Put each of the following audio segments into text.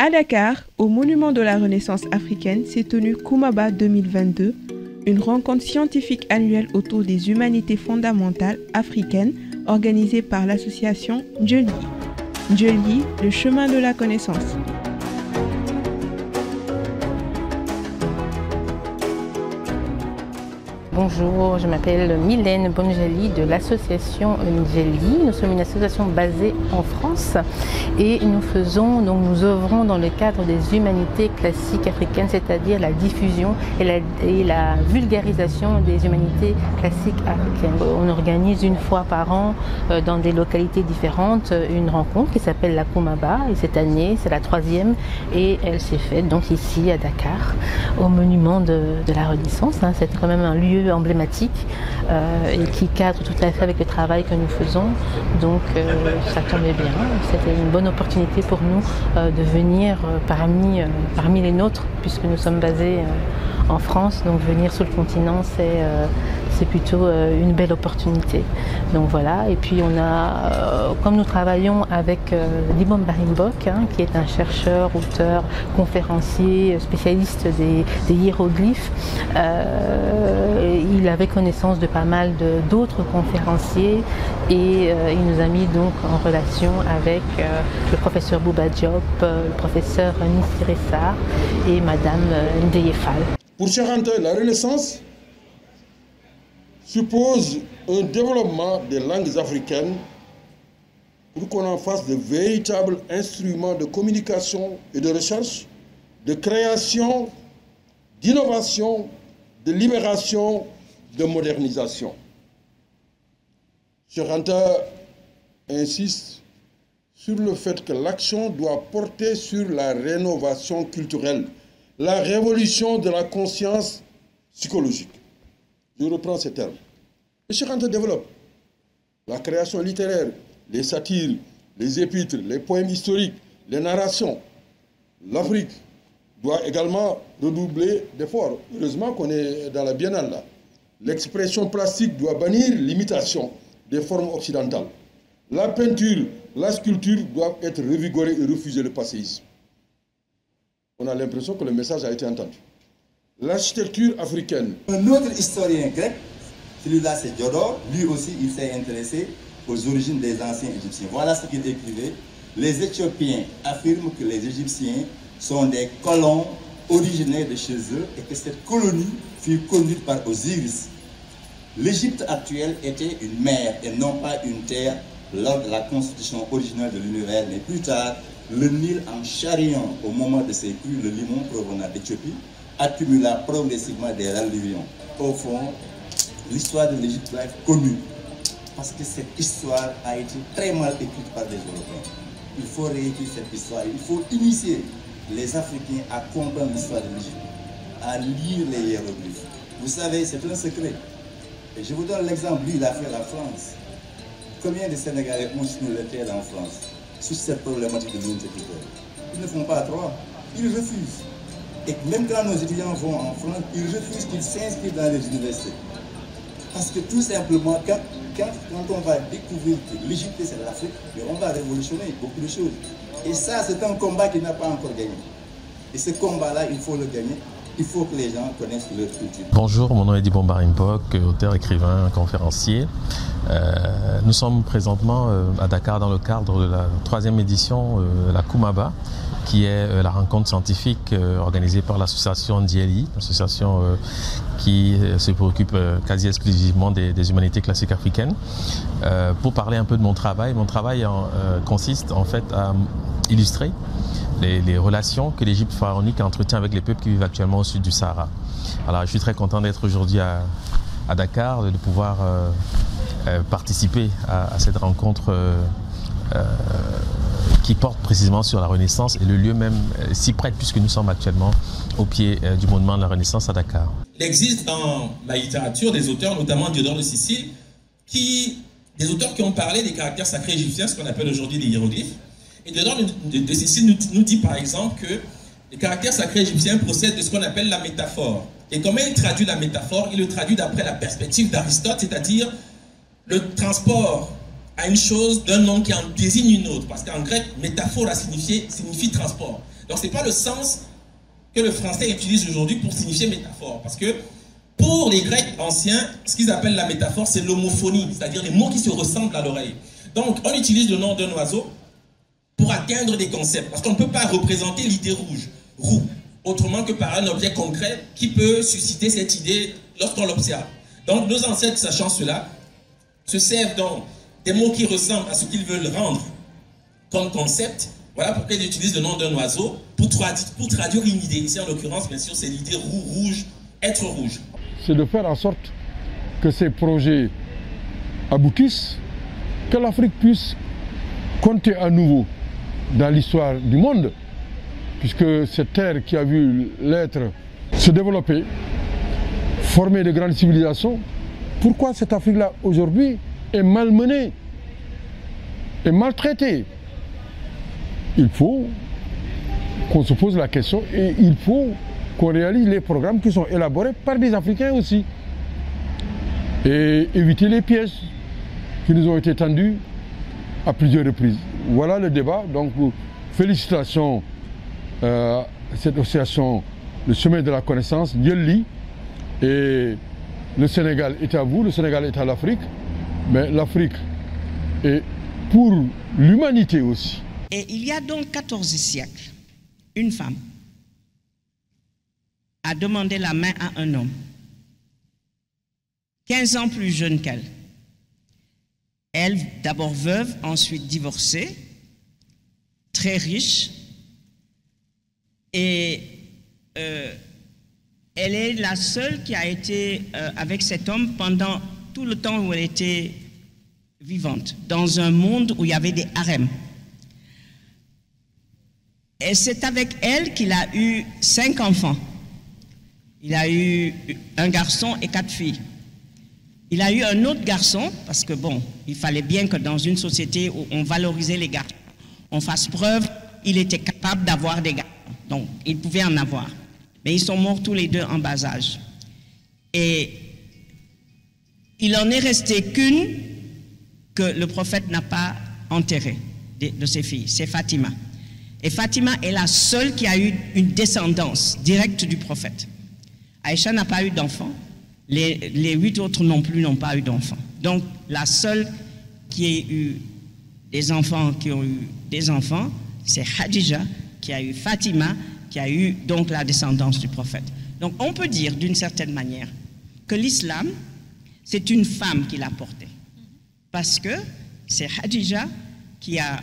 À Dakar, au Monument de la Renaissance africaine, s'est tenue Koumaba 2022, une rencontre scientifique annuelle autour des humanités fondamentales africaines organisée par l'association Ndjeli. Ndjeli, le chemin de la connaissance. Bonjour, je m'appelle Mylène Bonjali de l'association Ndjeli. Nous sommes une association basée en France et nous œuvrons dans le cadre des humanités classiques africaines, c'est-à-dire la diffusion et la vulgarisation des humanités classiques africaines. On organise une fois par an dans des localités différentes une rencontre qui s'appelle la Koumaba et cette année c'est la 3e et elle s'est faite donc ici à Dakar au monument de la Renaissance. C'est quand même un lieu emblématique et qui cadre tout à fait avec le travail que nous faisons. Donc ça tombait bien. C'était une bonne opportunité pour nous de venir parmi les nôtres puisque nous sommes basés en France. Donc venir sur le continent, c'est plutôt une belle opportunité. Donc voilà, et puis on a, comme nous travaillons avec Dibon Mbarimbok, qui est un chercheur, auteur, conférencier, spécialiste des hiéroglyphes, il avait connaissance de pas mal d'autres conférenciers et il nous a mis donc en relation avec le professeur Bouba Diop, le professeur Nissiré Sarr et madame Ndeye Fall. Pour Cheikh Anta, la Renaissance suppose un développement des langues africaines pour qu'on en fasse de véritables instruments de communication et de recherche, de création, d'innovation, de libération, de modernisation. Cheikh Anta insiste sur le fait que l'action doit porter sur la rénovation culturelle, la révolution de la conscience psychologique. Je reprends ces termes. Et Cheikh Anta développe la création littéraire, les satires, les épîtres, les poèmes historiques, les narrations. L'Afrique doit également redoubler d'efforts. Heureusement qu'on est dans la biennale là. L'expression plastique doit bannir l'imitation des formes occidentales. La peinture, la sculpture doivent être revigorées et refuser le passéisme. On a l'impression que le message a été entendu. L'architecture africaine. Un autre historien grec, celui-là c'est Diodore, lui aussi il s'est intéressé aux origines des anciens Égyptiens. Voilà ce qu'il écrivait. Les Éthiopiens affirment que les Égyptiens sont des colons originaires de chez eux et que cette colonie fut conduite par Osiris. L'Égypte actuelle était une mer et non pas une terre lors de la constitution originale de l'univers, mais plus tard, le Nil en charriant au moment de ses crues, le limon provenant d'Éthiopie, accumula progressivement des alluvions. Au fond, l'histoire de l'Égypte doit être connue parce que cette histoire a été très mal écrite par des Européens. Il faut réécrire cette histoire, il faut initier les Africains à comprendre l'histoire de l'Égypte, à lire les hiéroglyphes. Vous savez, c'est un secret. Et je vous donne l'exemple, lui, il a fait la France. Combien de Sénégalais ont signé le terre en France sur cette problématique de l'unité culturelle? Ils ne font pas 3, ils refusent. Et même quand nos étudiants vont en France, ils refusent qu'ils s'inscrivent dans les universités. Parce que tout simplement, quand on va découvrir que l'Égypte c'est l'Afrique, on va révolutionner beaucoup de choses. Et ça, c'est un combat qui n'a pas encore gagné. Et ce combat-là, il faut le gagner. Il faut que les gens connaissent leur culture. Bonjour, mon nom est Dibon Mbarimbok, auteur, écrivain, conférencier. Nous sommes présentement à Dakar dans le cadre de la 3e édition de la Koumaba, qui est la rencontre scientifique organisée par l'association Ndjeli, l'association qui se préoccupe quasi exclusivement des humanités classiques africaines. Pour parler un peu de mon travail consiste en fait à illustrer les relations que l'Égypte pharaonique entretient avec les peuples qui vivent actuellement au sud du Sahara. Alors je suis très content d'être aujourd'hui à Dakar, de pouvoir participer à cette rencontre qui porte précisément sur la Renaissance et le lieu même s'y prête puisque nous sommes actuellement au pied du monument de la Renaissance à Dakar. Il existe dans la littérature des auteurs, notamment Diodore de Sicile, des auteurs qui ont parlé des caractères sacrés égyptiens, ce qu'on appelle aujourd'hui les hiéroglyphes. Et Diodore de Sicile nous dit par exemple que les caractères sacrés égyptiens procèdent de ce qu'on appelle la métaphore. Et comment il traduit la métaphore? Il le traduit d'après la perspective d'Aristote, c'est-à-dire le transport à une chose d'un nom qui en désigne une autre. Parce qu'en grec, métaphore signifie transport. Donc ce n'est pas le sens que le français utilise aujourd'hui pour signifier métaphore. Parce que pour les Grecs anciens, ce qu'ils appellent la métaphore, c'est l'homophonie, c'est-à-dire les mots qui se ressemblent à l'oreille. Donc on utilise le nom d'un oiseau pour atteindre des concepts. Parce qu'on ne peut pas représenter l'idée roux, autrement que par un objet concret qui peut susciter cette idée lorsqu'on l'observe. Donc nos ancêtres, sachant cela, se servent donc des mots qui ressemblent à ce qu'ils veulent rendre comme concept. Voilà pourquoi ils utilisent le nom d'un oiseau pour traduire une idée. Ici, en l'occurrence, bien sûr, c'est l'idée rouge, être rouge. C'est de faire en sorte que ces projets aboutissent, que l'Afrique puisse compter à nouveau dans l'histoire du monde, puisque cette terre qui a vu l'être se développer, former de grandes civilisations, pourquoi cette Afrique-là aujourd'hui est malmenée, est maltraitée? Il faut qu'on se pose la question et il faut qu'on réalise les programmes qui sont élaborés par des Africains aussi. Et éviter les pièges qui nous ont été tendus à plusieurs reprises. Voilà le débat. Donc, félicitations à cette association, le chemin de la connaissance, Yelli. Et le Sénégal est à vous, le Sénégal est à l'Afrique. Mais l'Afrique est pour l'humanité aussi. Et il y a donc 14 siècles, une femme a demandé la main à un homme, 15 ans plus jeune qu'elle. Elle, d'abord veuve, ensuite divorcée, très riche, et elle est la seule qui a été avec cet homme pendant tout le temps où elle était vivante, dans un monde où il y avait des harems. Et c'est avec elle qu'il a eu 5 enfants. Il a eu un garçon et 4 filles. Il a eu un autre garçon, parce que bon, il fallait bien que dans une société où on valorisait les garçons, on fasse preuve, il était capable d'avoir des garçons. Donc, il pouvait en avoir. Mais ils sont morts tous les deux en bas âge. Et il en est resté qu'une que le prophète n'a pas enterrée de ses filles, c'est Fatima. Et Fatima est la seule qui a eu une descendance directe du prophète. Aïcha n'a pas eu d'enfant. Les 8 autres non plus n'ont pas eu d'enfants. Donc, la seule qui a eu des enfants, qui ont eu des enfants, c'est Khadija, qui a eu Fatima, qui a eu donc la descendance du prophète. Donc, on peut dire d'une certaine manière que l'islam, c'est une femme qui l'a porté. Parce que c'est Khadija qui a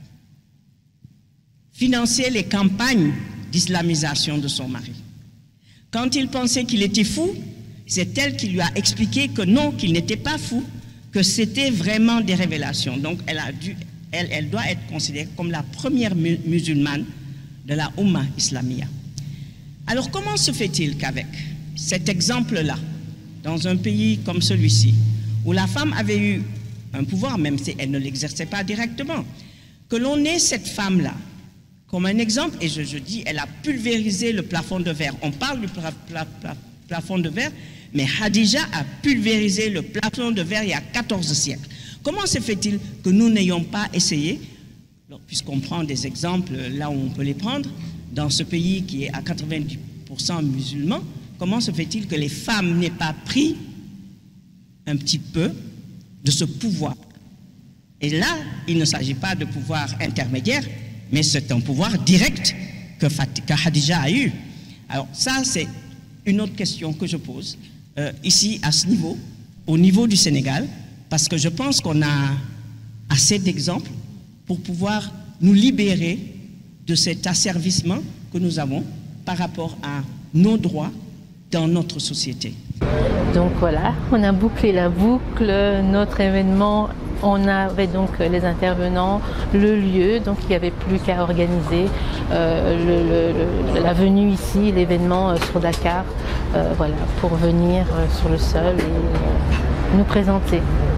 financé les campagnes d'islamisation de son mari. Quand il pensait qu'il était fou, c'est elle qui lui a expliqué que non, qu'il n'était pas fou, que c'était vraiment des révélations. Donc elle doit être considérée comme la première musulmane de la Oumma Islamia. Alors comment se fait-il qu'avec cet exemple-là, dans un pays comme celui-ci, où la femme avait eu un pouvoir, même si elle ne l'exerçait pas directement, que l'on ait cette femme-là comme un exemple, et je dis, elle a pulvérisé le plafond de verre. On parle du plafond de verre, mais Khadija a pulvérisé le plafond de verre il y a 14 siècles. Comment se fait-il que nous n'ayons pas essayé, puisqu'on prend des exemples là où on peut les prendre, dans ce pays qui est à 90% musulman, comment se fait-il que les femmes n'aient pas pris un petit peu de ce pouvoir? Et là, il ne s'agit pas de pouvoir intermédiaire, mais c'est un pouvoir direct que Khadija a eu. Alors ça, c'est une autre question que je pose ici, à ce niveau, au niveau du Sénégal, parce que je pense qu'on a assez d'exemples pour pouvoir nous libérer de cet asservissement que nous avons par rapport à nos droits dans notre société. Donc voilà, on a bouclé la boucle, notre événement, on avait donc les intervenants, le lieu, donc il n'y avait plus qu'à organiser la venue ici, l'événement sur Dakar, voilà, pour venir sur le sol et nous présenter.